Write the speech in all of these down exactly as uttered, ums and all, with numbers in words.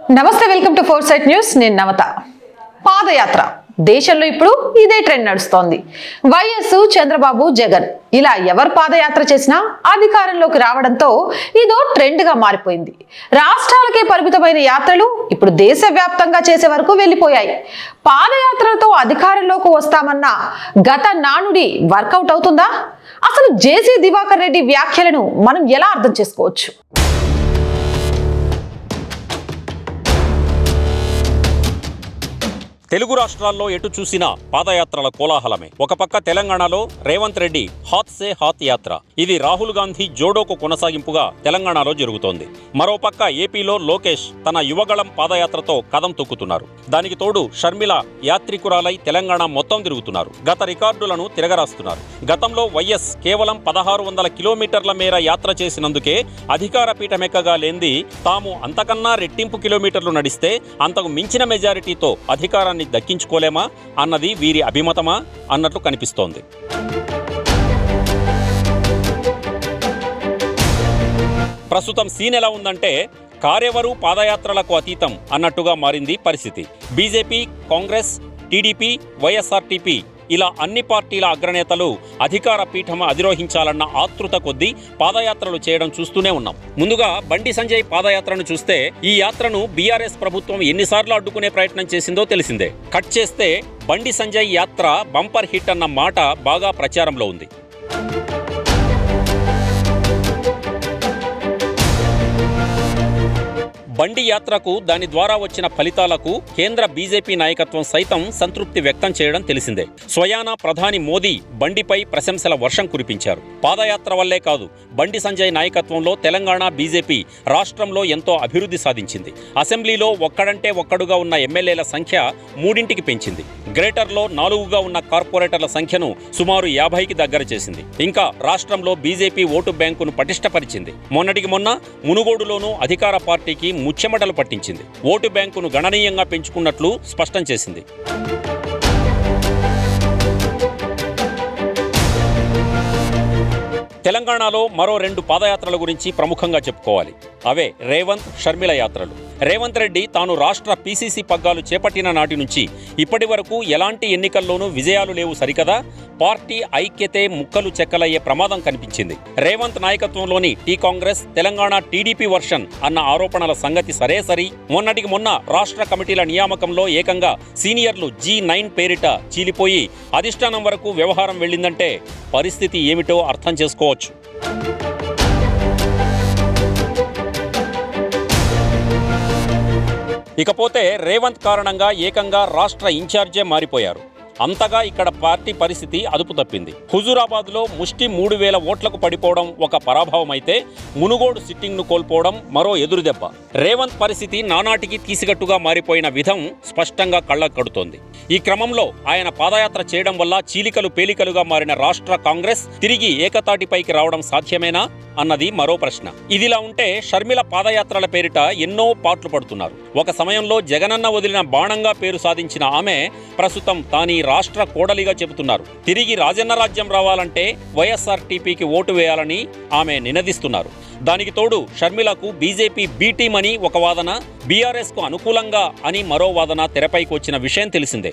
నమస్తే, welcome to four sight news. నేను నవత. పాదయాత్ర దేశంలో ఇప్పుడు ఇదే ట్రెండ్ నడుస్తోంది. వైఎస్, చంద్రబాబు, జగన్ ఇలా ఎవరు పాదయాత్ర చేసినా అధికారంలోకి రావడంతో ఇదో ట్రెండ్ గా మారిపోయింది. రాష్ట్రాలకే పరిమితమైన యాత్రలు ఇప్పుడు దేశవ్యాప్తంగా చేసే వరకు వెళ్ళిపోయాయి. పాదయాత్రలతో అధికారంలోకి వస్తామన్న గత నానుడి వర్కౌట్ అవుతుందా? అసలు జేసీ దివాకర్ రెడ్డి వ్యాఖ్యలను మనం ఎలా అర్థం చేసుకోవచ్చు? తెలుగు రాష్ట్రాల్లో ఎటు చూసినా పాదయాత్రల కోలాహలమే. ఒక పక్క తెలంగాణలో రేవంత్ రెడ్డి హాత్ సే హాత్ యాత్ర, ఇది రాహుల్ గాంధీ జోడోకు కొనసాగింపుగా తెలంగాణలో జరుగుతోంది. మరోపక్క ఏపీలో లోకేష్ తన యువగళం పాదయాత్రతో కదం తొక్కుతున్నారు. దానికి తోడు షర్మిల యాత్రికురాలై తెలంగాణ మొత్తం తిరుగుతున్నారు. గత రికార్డులను తిరగరాస్తున్నారు. గతంలో వైఎస్ కేవలం పదహారు వందల కిలోమీటర్ల మేర యాత్ర చేసినందుకే అధికార పీఠమెక్కగా లేంది తాము అంతకన్నా రెట్టింపు కిలోమీటర్లు నడిస్తే అంతకు మించిన మెజారిటీతో అధికారాన్ని దక్కించుకోలేమా అన్నది వీరి అభిమతమా అన్నట్లు కనిపిస్తోంది. ప్రస్తుతం సీన్ ఎలా ఉందంటే కారెవరు పాదయాత్రలకు అతీతం అన్నట్టుగా మారింది పరిస్థితి. బీజేపీ, కాంగ్రెస్, టీడీపీ, వైఎస్ఆర్టీపీ ఇలా అన్ని పార్టీల అగ్రనేతలు అధికార పీఠం అధిరోహించాలన్న ఆతృత కొద్దీ పాదయాత్రలు చేయడం చూస్తూనే ఉన్నాం. ముందుగా బండి సంజయ్ పాదయాత్రను చూస్తే ఈ యాత్రను బీఆర్ఎస్ ప్రభుత్వం ఎన్నిసార్లు అడ్డుకునే ప్రయత్నం చేసిందో తెలిసిందే. కట్ చేస్తే బండి సంజయ్ యాత్ర బంపర్ హిట్ అన్న మాట బాగా ప్రచారంలో ఉంది. బండి యాత్రకు, దాని ద్వారా వచ్చిన ఫలితాలకు కేంద్ర బీజేపీ నాయకత్వం సైతం సంతృప్తి వ్యక్తం చేయడం తెలిసిందే. స్వయానా ప్రధాని మోదీ బండిపై ప్రశంసల వర్షం కురిపించారు. పాదయాత్ర వల్లే కాదు, బండి సంజయ్ నాయకత్వంలో తెలంగాణ బీజేపీ రాష్ట్రంలో ఎంతో అభివృద్ధి సాధించింది. అసెంబ్లీలో ఒక్కడంటే ఒక్కడుగా ఉన్న ఎమ్మెల్యేల సంఖ్య మూడింటికి పెంచింది. గ్రేటర్లో నాలుగుగా ఉన్న కార్పొరేటర్ల సంఖ్యను సుమారు యాభైకి దగ్గర చేసింది. ఇంకా రాష్ట్రంలో బీజేపీ ఓటు బ్యాంకును పటిష్టపరిచింది. మొన్నటికి మొన్న మునుగోడులోనూ అధికార పార్టీకి ముచ్చెమటలు పట్టించింది. ఓటు బ్యాంకును గణనీయంగా పెంచుకున్నట్లు స్పష్టం చేసింది. తెలంగాణలో మరో రెండు పాదయాత్రల గురించి ప్రముఖంగా చెప్పుకోవాలి. అవే రేవంత్, షర్మిల యాత్రలు. రేవంత్ రెడ్డి తాను రాష్ట్ర పీసీసీ పగ్గాలు చేపట్టిన నాటి నుంచి ఇప్పటి వరకు ఎలాంటి ఎన్నికల్లోనూ విజయాలు లేవు సరికదా, పార్టీ ఐక్యతే ముక్కలు చెక్కలయ్యే ప్రమాదం కనిపించింది. రేవంత్ నాయకత్వంలోని T Congress, Telangana TDP version అన్న ఆరోపణల సంగతి సరే సరి. మొన్నటికి మొన్న రాష్ట్ర కమిటీల నియామకంలో ఏకంగా సీనియర్లు జీ నైన్ పేరిట చీలిపోయి అధిష్టానం వరకు వ్యవహారం వెళ్ళిందంటే పరిస్థితి ఏమిటో అర్థం చేసుకోవచ్చు. ఇకపోతే రేవంత్ కారణంగా ఏకంగా రాష్ట్ర ఇన్ఛార్జే మారిపోయారు. అంతగా ఇక్కడ పార్టీ పరిస్థితి అదుపు తప్పింది. హుజూరాబాద్లో ముష్టి మూడు వేల ఓట్లకు పడిపోవడం ఒక పరాభవం అయితే, మునుగోడు సిట్టింగ్ను కోల్పోవడం మరో ఎదురుదెబ్బ. రేవంత్ పరిస్థితి నానాటికి తీసిగట్టుగా మారిపోయిన విధం స్పష్టంగా కళ్ళకు కడుతోంది. ఈ క్రమంలో ఆయన పాదయాత్ర చేయడం వల్ల చీలికలు పేలికలుగా మారిన రాష్ట్ర కాంగ్రెస్ తిరిగి ఏకతాటిపైకి రావడం సాధ్యమేనా అన్నది మరో ప్రశ్న. ఇదిలా ఉంటే షర్మిల పాదయాత్రల పేరిట ఎన్నో పాట్లు పడుతున్నారు. ఒక సమయంలో జగనన్న వదిలిన బాణంగా పేరు సాధించిన ఆమె ప్రస్తుతం తానీ రాష్ట్ర కోడలిగా చెబుతున్నారు. తిరిగి రాజన్న రాజ్యం రావాలంటే వైఎస్ఆర్టీపీకి ఓటు వేయాలని ఆమె నినదిస్తున్నారు. దానికి తోడు షర్మిలకు బీజేపీ బీ టీం అని ఒక వాదన, బీఆర్ఎస్ కు అనుకూలంగా అని మరో వాదన తెరపైకి వచ్చిన విషయం తెలిసిందే.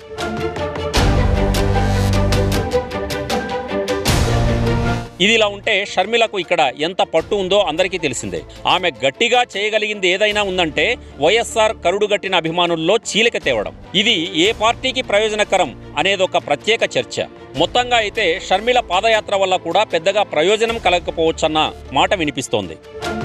ఇదిలా ఉంటే షర్మిలకు ఇక్కడ ఎంత పట్టు ఉందో అందరికీ తెలిసిందే. ఆమె గట్టిగా చేయగలిగింది ఏదైనా ఉందంటే వైఎస్ఆర్ కరుడుగట్టిన అభిమానుల్లో చీలిక తేవడం. ఇది ఏ పార్టీకి ప్రయోజనకరం అనేదొక ప్రత్యేక చర్చ. మొత్తంగా అయితే షర్మిల పాదయాత్ర వల్ల కూడా పెద్దగా ప్రయోజనం కలగకపోవచ్చన్న మాట వినిపిస్తోంది.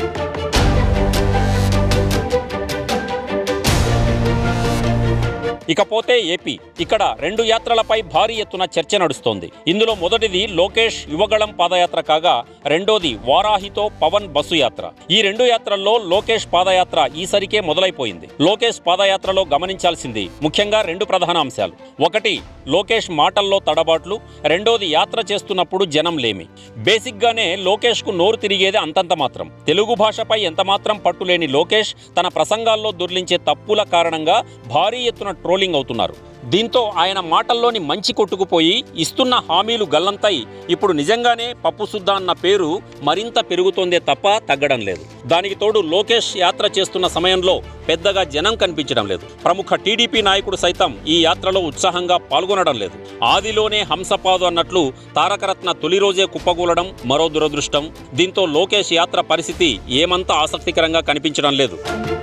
ఇకపోతే ఏపీ, ఇక్కడ రెండు యాత్రలపై భారీ ఎత్తున చర్చ నడుస్తోంది. ఇందులో మొదటిది లోకేష్ యువగళం పాదయాత్ర కాగా, రెండోది వారాహితో పవన్ బస్సు యాత్ర. ఈ రెండు యాత్రల్లో లోకేష్ పాదయాత్ర ఈసరికే మొదలైపోయింది. లోకేష్ పాదయాత్రలో గమనించాల్సింది ముఖ్యంగా రెండు ప్రధాన అంశాలు. ఒకటి లోకేష్ మాటల్లో తడబాట్లు, రెండోది యాత్ర చేస్తున్నప్పుడు జనం లేమి. బేసిక్ గానే లోకేష్ కు నోరు తిరిగేది అంతంత మాత్రం. తెలుగు భాషపై ఎంతమాత్రం పట్టులేని లోకేష్ తన ప్రసంగాల్లో దొర్లించే తప్పుల కారణంగా భారీ ఎత్తున ట్రోలింగ్ ట్రోలింగ్ అవుతున్నారు. దీంతో ఆయన మాటల్లోని మంచి కొట్టుకుపోయి ఇస్తున్న హామీలు గల్లంతై ఇప్పుడు నిజంగానే పప్పు సుద్దా అన్న పేరు మరింత పెరుగుతోందే తప్ప తగ్గడం లేదు. దానికి తోడు లోకేష్ యాత్ర చేస్తున్న సమయంలో పెద్దగా జనం కనిపించడం లేదు. ప్రముఖ టీడీపీ నాయకుడు సైతం ఈ యాత్రలో ఉత్సాహంగా పాల్గొనడం లేదు. ఆదిలోనే హంసపాదు అన్నట్లు తారకరత్న తొలి రోజే కుప్పగూలడం మరో దురదృష్టం. దీంతో లోకేష్ యాత్ర పరిస్థితి ఏమంత ఆసక్తికరంగా కనిపించడం లేదు.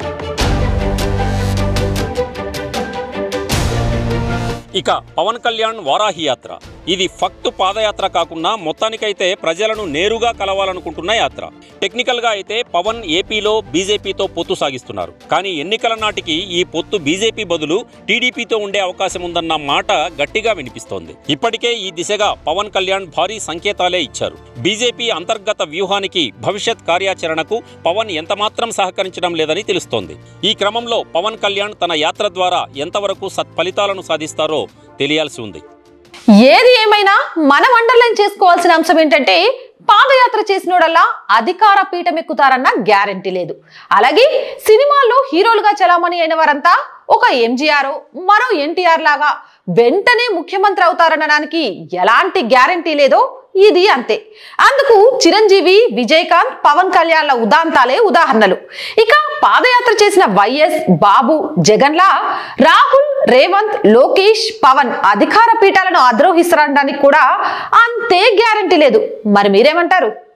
ఇక పవన్ కళ్యాణ్ వారాహి యాత్ర. ఇది ఫక్తు పాదయాత్ర కాకుండా మొత్తానికైతే ప్రజలను నేరుగా కలవాలనుకుంటున్న యాత్ర. టెక్నికల్గా అయితే పవన్ ఏపీలో బీజేపీతో పొత్తు సాగిస్తున్నారు. కానీ ఎన్నికల నాటికి ఈ పొత్తు బీజేపీ బదులు టీడీపీతో ఉండే అవకాశం ఉందన్న మాట గట్టిగా వినిపిస్తోంది. ఇప్పటికే ఈ దిశగా పవన్ కళ్యాణ్ భారీ సంకేతాలే ఇచ్చారు. బీజేపీ అంతర్గత వ్యూహానికి, భవిష్యత్ కార్యాచరణకు పవన్ ఎంతమాత్రం సహకరించడం లేదని తెలుస్తోంది. ఈ క్రమంలో పవన్ కళ్యాణ్ తన యాత్ర ద్వారా ఎంతవరకు సత్ఫలితాలను సాధిస్తారో తెలియాల్సి ఉంది. ఏది ఏమైనా మనం అండర్లైన్ చేసుకోవాల్సిన అంశం ఏంటంటే పాదయాత్ర చేసినోడల్లా అధికార పీఠం ఎక్కుతారన్న గ్యారంటీ లేదు. అలాగే సినిమాల్లో హీరోలుగా చలామణి అయిన వారంతా ఒక ఎంజీఆర్ మరో ఎన్టీఆర్ లాగా వెంటనే ముఖ్యమంత్రి అవుతారనడానికి ఎలాంటి గ్యారంటీ లేదో ఇది అంతే. అందుకు చిరంజీవి, విజయకాంత్, పవన్ కళ్యాణ్ల ఉదాంతాలే ఉదాహరణలు. ఇక పాదయాత్ర చేసిన వైఎస్, బాబు, జగన్లా రాహుల్, రేవంత్, లోకేష్, పవన్ అధికార పీఠాలను అధిరోహిస్తారనడానికి కూడా అంతే గ్యారంటీ లేదు. మరి మీరేమంటారు?